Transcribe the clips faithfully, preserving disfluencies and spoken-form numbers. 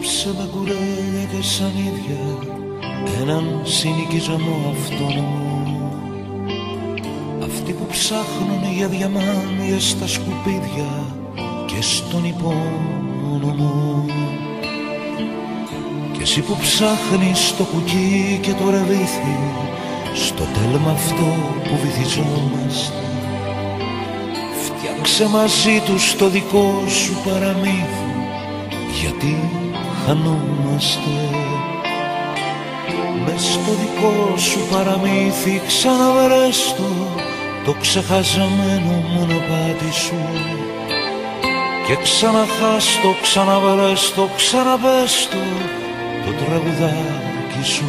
Απόψε με κουρέλια και σαν ίδια έναν συνοικισμό αυτόνομο. Αυτοί που ψάχνουν για διαμάντια στα σκουπίδια και στον υπόνομο. Κι εσύ που ψάχνεις το κουκί και το ρεβίθι στο τέλμα αυτό που βυθιζόμαστε, φτιάξε μαζί τους το δικό σου παραμύθι, γιατί χανόμαστε. Μες στο δικό σου παραμύθι ξαναβρες το, το ξεχασμένο μονοπάτι σου, και ξαναχάς το, ξαναβρες το, ξαναπες το, το τραγουδάκι σου.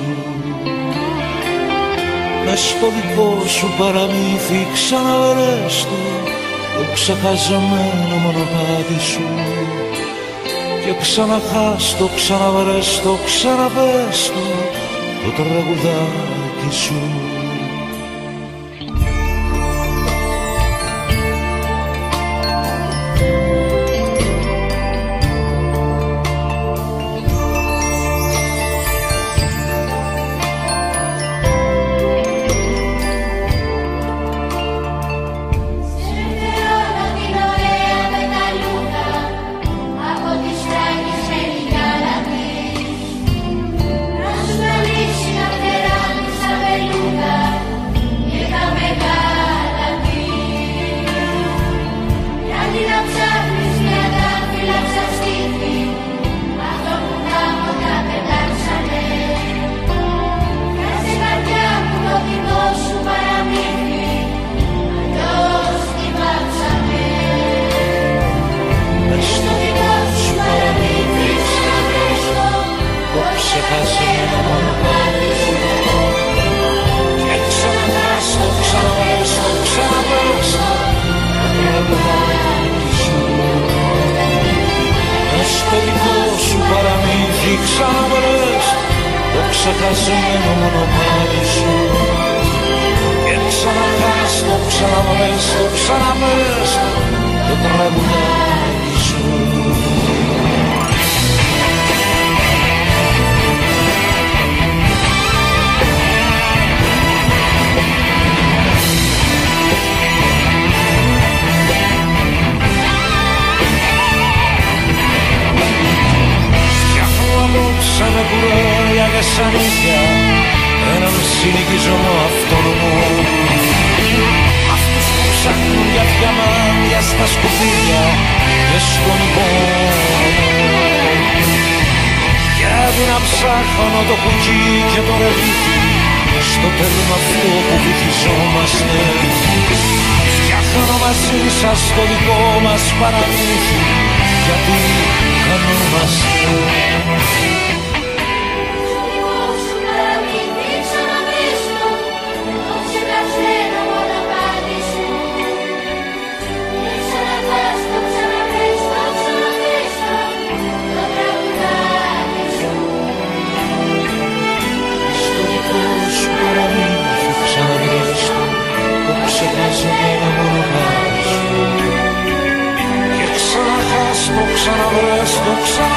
Μες στο δικό σου παραμύθι ξαναβρες το, το ξεχασμένο μονοπάτι σου, και ξαναχάς το, ξαναβρες το, ξαναπες το, το τραγουδάκι σου. Στο δικό σου παραμύθι ξαναβρες το ξεχασμένο μονοπάτι σου, και ξαναχάς το, ξαναβρες το, ξαναπες το τραγουδάκι σου. Σαν κουρέλια και σαν ίδια έναν συνοικισμό αυτόνομο. Αυτούς που ψάχνουν για διαμάντια στα σκουπίδια και στον υπόνομο. Γιατί να ψάχνω το κουκί και το ρεβίθι στο τέλμα αυτό που βυθιζόμαστε. Φτιάχνω μαζί σας το δικό μας παραμύθι, γιατί χανόμαστε. Και ξαναχάς το, ξαναβρες το, ξαναβρες